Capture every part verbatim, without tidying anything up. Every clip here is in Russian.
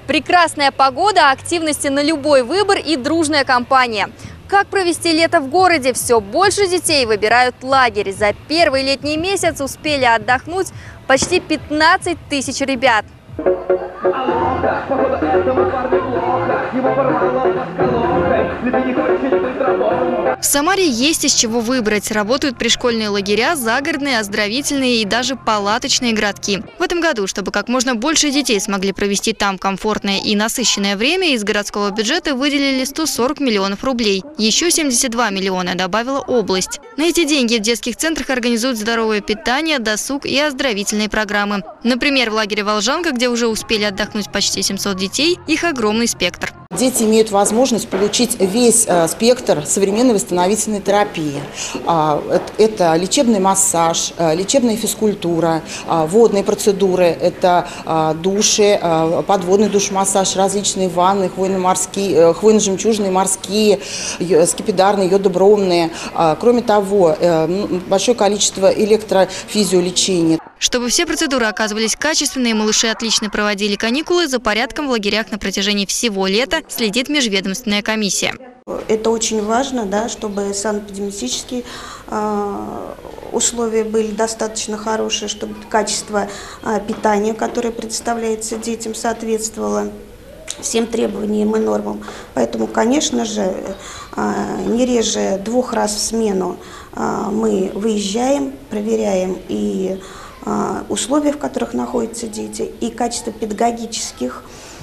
Прекрасная погода, активности на любой выбор и дружная компания. Как провести лето в городе? Все больше детей выбирают лагерь. За первый летний месяц успели отдохнуть почти пятнадцать тысяч ребят. В Самаре есть из чего выбрать. Работают пришкольные лагеря, загородные, оздоровительные и даже палаточные городки. В этом году, чтобы как можно больше детей смогли провести там комфортное и насыщенное время, из городского бюджета выделили сто сорок миллионов рублей. Еще семьдесят два миллиона добавила область. На эти деньги в детских центрах организуют здоровое питание, досуг и оздоровительные программы. Например, в лагере «Волжанка», где уже успели отдохнуть почти семьсот детей, их огромный спектр. Дети имеют возможность получить весь э, спектр современной восстановительной терапии. А, это, это лечебный массаж, э, лечебная физкультура, э, водные процедуры, это э, души, э, подводный душ-массаж, различные ванны, хвойно-морские, э, хвойно-жемчужные, морские, э, скипидарные, йодобромные. Э, кроме того, э, большое количество электрофизиолечения. Чтобы все процедуры оказывались качественные, малыши отлично проводили каникулы, за порядком в лагерях на протяжении всего лета следит межведомственная комиссия. Это очень важно, да, чтобы санэпидемиологические э, условия были достаточно хорошие, чтобы качество э, питания, которое предоставляется детям, соответствовало всем требованиям и нормам. Поэтому, конечно же, э, не реже двух раз в смену э, мы выезжаем, проверяем и условия, в которых находятся дети, и качество педагогических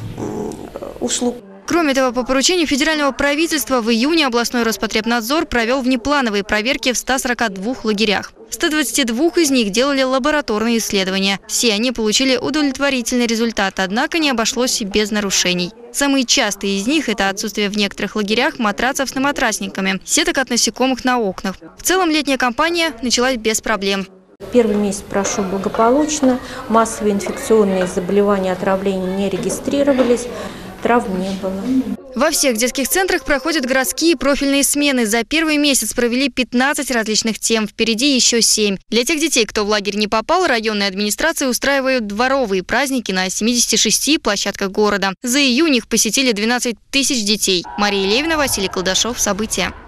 услуг. Кроме того, по поручению федерального правительства в июне областной Роспотребнадзор провел внеплановые проверки в ста сорока двух лагерях. В ста двадцати двух из них делали лабораторные исследования. Все они получили удовлетворительный результат, однако не обошлось и без нарушений. Самые частые из них – это отсутствие в некоторых лагерях матрацев с наматрасниками, сеток от насекомых на окнах. В целом летняя кампания началась без проблем. Первый месяц прошел благополучно, массовые инфекционные заболевания, отравления не регистрировались, травм не было. Во всех детских центрах проходят городские профильные смены. За первый месяц провели пятнадцать различных тем, впереди еще семь. Для тех детей, кто в лагерь не попал, районные администрации устраивают дворовые праздники на семидесяти шести площадках города. За июнь их посетили двенадцать тысяч детей. Мария Левина, Василий Колдашов. События.